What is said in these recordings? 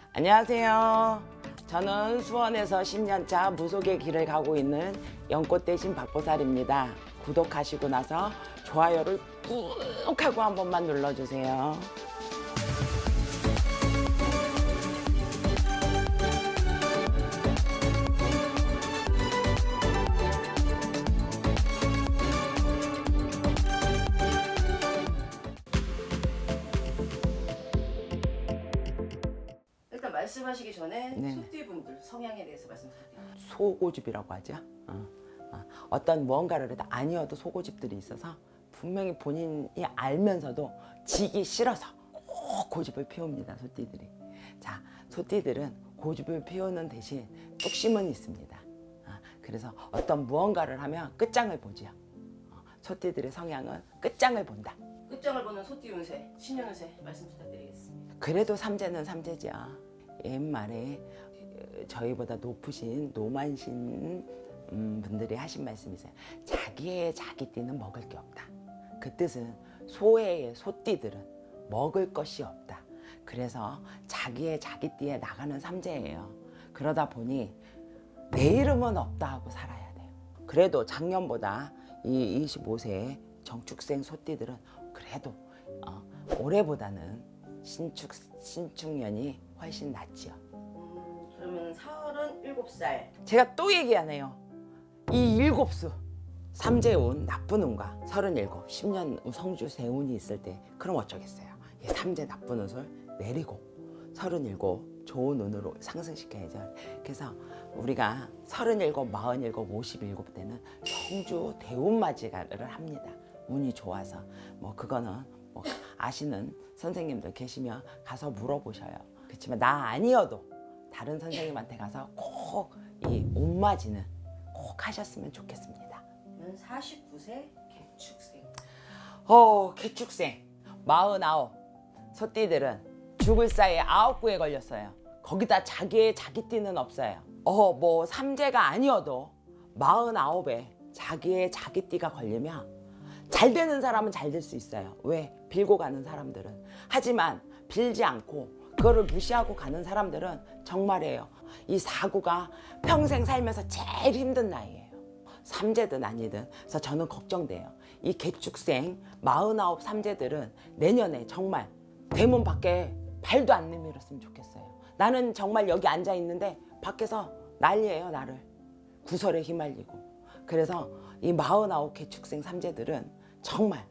안녕하세요. 저는 수원에서 10년차 무속의 길을 가고 있는 연꽃 대신 박보살입니다. 구독하시고 나서 좋아요를 꾹 하고 한 번만 눌러주세요. 말씀하시기 전에 네. 소띠분들 성향에 대해서 말씀 부탁드립니다. 소고집이라고 하죠. 어떤 무언가를 해도 아니어도 소고집들이 있어서 분명히 본인이 알면서도 지기 싫어서 꼭 고집을 피웁니다. 소띠들이. 자, 소띠들은 고집을 피우는 대신 뚝심은 있습니다. 그래서 어떤 무언가를 하면 끝장을 보죠. 소띠들의 성향은 끝장을 본다. 끝장을 보는 소띠 운세, 신년 운세 말씀 부탁드리겠습니다. 그래도 삼재는 삼재죠. 옛말에 저희보다 높으신 노만신 분들이 하신 말씀이 있어요. 자기의 자기띠는 먹을 게 없다. 그 뜻은 소의 소띠들은 먹을 것이 없다. 그래서 자기의 자기띠에 나가는 삼재예요. 그러다 보니 내 이름은 없다 하고 살아야 돼요. 그래도 작년보다 이 25세 정축생 소띠들은 그래도 올해보다는 신축년이 훨씬 낫지요. 그러면 37살. 제가 또 얘기하네요. 이 7수 삼재운 나쁜 운과 37, 10년 성주 세운이 있을 때 그럼 어쩌겠어요. 이 삼재 나쁜 운을 내리고 37 좋은 운으로 상승시켜야죠. 그래서 우리가 37, 47, 57 때는 성주 대운맞이를 합니다. 운이 좋아서 뭐 그거는 뭐 아시는 선생님들 계시면 가서 물어보셔요. 그렇지만 나 아니어도 다른 선생님한테 가서 꼭 이 운맞이는 꼭 하셨으면 좋겠습니다. 49세 개축생. 개축생 49 소띠들은 죽을 사이에 9구에 걸렸어요. 거기다 자기의 자기띠는 없어요. 뭐 삼재가 아니어도 49에 자기의 자기띠가 걸리면 잘 되는 사람은 잘 될 수 있어요. 왜? 빌고 가는 사람들은. 하지만 빌지 않고 그거를 무시하고 가는 사람들은 정말이에요. 이 49가 평생 살면서 제일 힘든 나이예요. 삼재든 아니든. 그래서 저는 걱정돼요. 이 개축생 49 삼재들은 내년에 정말 대문 밖에 발도 안 내밀었으면 좋겠어요. 나는 정말 여기 앉아 있는데 밖에서 난리예요. 나를. 구설에 휘말리고. 그래서 이 49 개축생 삼재들은 정말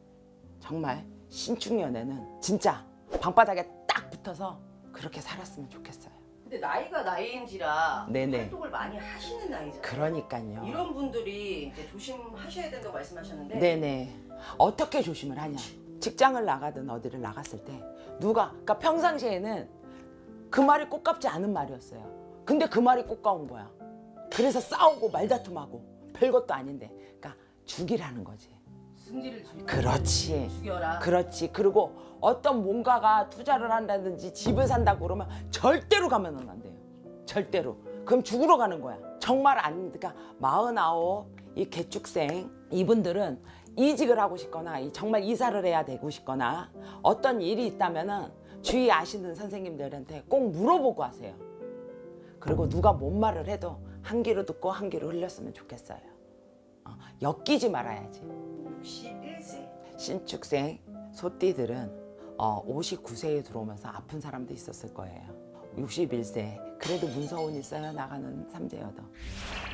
신축년에는 진짜 방바닥에 딱 붙어서 그렇게 살았으면 좋겠어요. 근데 나이가 나이인지라 네네. 활동을 많이 하시는 나이잖아요. 그러니까요. 이런 분들이 이제 조심하셔야 된다고 말씀하셨는데. 네네. 어떻게 조심을 하냐. 직장을 나가든 어디를 나갔을 때 그러니까 평상시에는 그 말이 꼭 같지 않은 말이었어요. 근데 그 말이 꼭 가온 거야. 그래서 싸우고 말다툼하고 별것도 아닌데 그러니까 죽이라는 거지. 승질을 그렇지. 죽여라. 그렇지. 그리고 어떤 뭔가가 투자를 한다든지 집을 산다고 그러면 절대로 가면은 안 돼요. 절대로. 그럼 죽으러 가는 거야. 정말 그러니까 49 이 개축생 이분들은 이직을 하고 싶거나 정말 이사를 해야 되고 싶거나 어떤 일이 있다면은 주위 아시는 선생님들한테 꼭 물어보고 하세요. 그리고 누가 뭔 말을 해도 한 귀로 듣고 한 귀로 흘렸으면 좋겠어요. 엮이지 말아야지. 61세 신축생 소띠들은 59세에 들어오면서 아픈 사람도 있었을 거예요. 61세 그래도 문서운 있어야 나가는 삼재여도